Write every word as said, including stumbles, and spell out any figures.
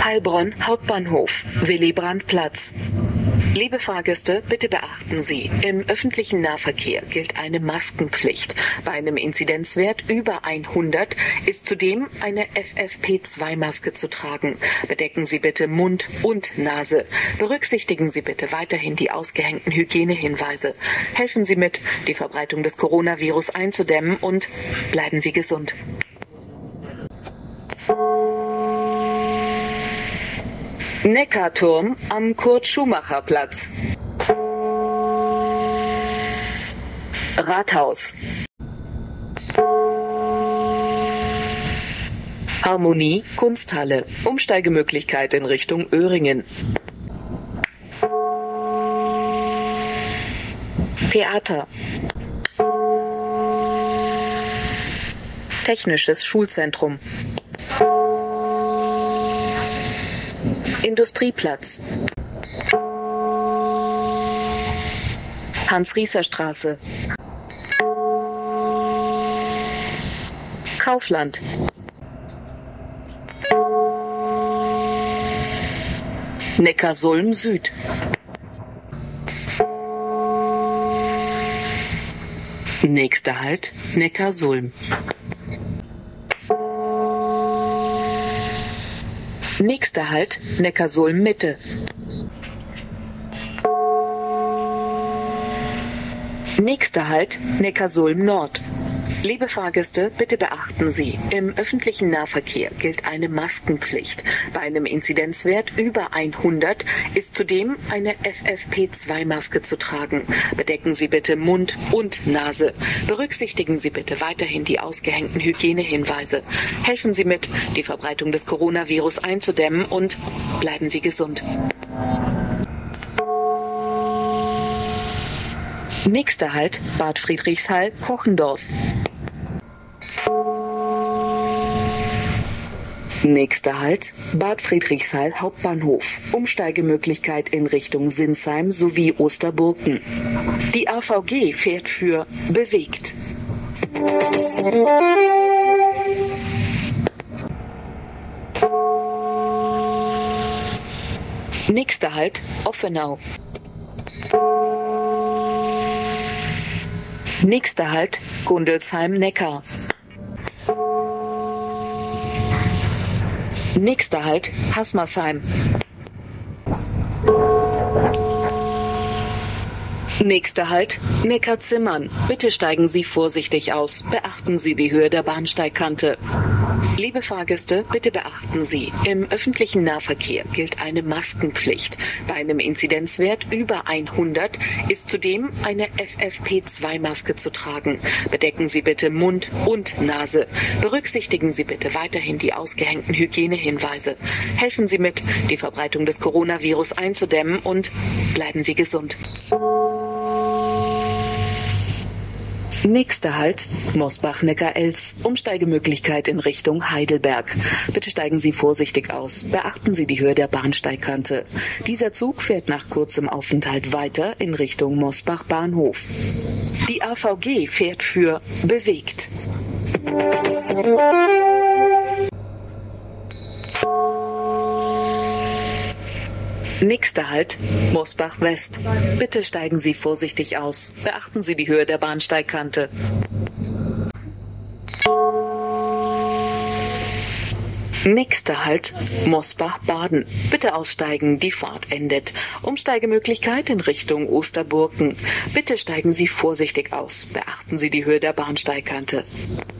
Heilbronn Hauptbahnhof, Willy-Brandt-Platz. Liebe Fahrgäste, bitte beachten Sie, im öffentlichen Nahverkehr gilt eine Maskenpflicht. Bei einem Inzidenzwert über hundert ist zudem eine F F P zwei Maske zu tragen. Bedecken Sie bitte Mund und Nase. Berücksichtigen Sie bitte weiterhin die ausgehängten Hygienehinweise. Helfen Sie mit, die Verbreitung des Coronavirus einzudämmen und bleiben Sie gesund. Neckarturm am Kurt-Schumacher-Platz. Rathaus. Harmonie Kunsthalle. Umsteigemöglichkeit in Richtung Öhringen. Theater. Technisches Schulzentrum. Industrieplatz. Hans-Rieser-Straße. Kaufland. Neckarsulm Süd. Nächster Halt Neckarsulm. Nächster Halt Neckarsulm Mitte. Nächster Halt Neckarsulm Nord. Liebe Fahrgäste, bitte beachten Sie, im öffentlichen Nahverkehr gilt eine Maskenpflicht. Bei einem Inzidenzwert über hundert ist zudem eine F F P zwei Maske zu tragen. Bedecken Sie bitte Mund und Nase. Berücksichtigen Sie bitte weiterhin die ausgehängten Hygienehinweise. Helfen Sie mit, die Verbreitung des Coronavirus einzudämmen und bleiben Sie gesund. Nächster Halt Bad Friedrichshall, Kochendorf. Nächster Halt Bad Friedrichshall Hauptbahnhof. Umsteigemöglichkeit in Richtung Sinsheim sowie Osterburken. Die A V G fährt für bewegt. Nächster Halt Offenau. Nächster Halt Gundelsheim-Neckar. Nächster Halt Haßmersheim. Nächster Halt Neckarzimmern. Bitte steigen Sie vorsichtig aus. Beachten Sie die Höhe der Bahnsteigkante. Liebe Fahrgäste, bitte beachten Sie, im öffentlichen Nahverkehr gilt eine Maskenpflicht. Bei einem Inzidenzwert über hundert ist zudem eine F F P zwei Maske zu tragen. Bedecken Sie bitte Mund und Nase. Berücksichtigen Sie bitte weiterhin die ausgehängten Hygienehinweise. Helfen Sie mit, die Verbreitung des Coronavirus einzudämmen und bleiben Sie gesund. Nächster Halt Mosbach-Neckar-Elz. Umsteigemöglichkeit in Richtung Heidelberg. Bitte steigen Sie vorsichtig aus. Beachten Sie die Höhe der Bahnsteigkante. Dieser Zug fährt nach kurzem Aufenthalt weiter in Richtung Mosbach-Bahnhof. Die A V G fährt für bewegt. Nächster Halt Mosbach West. Bitte steigen Sie vorsichtig aus. Beachten Sie die Höhe der Bahnsteigkante. Nächster Halt Mosbach-Baden. Bitte aussteigen, die Fahrt endet. Umsteigemöglichkeit in Richtung Osterburken. Bitte steigen Sie vorsichtig aus. Beachten Sie die Höhe der Bahnsteigkante.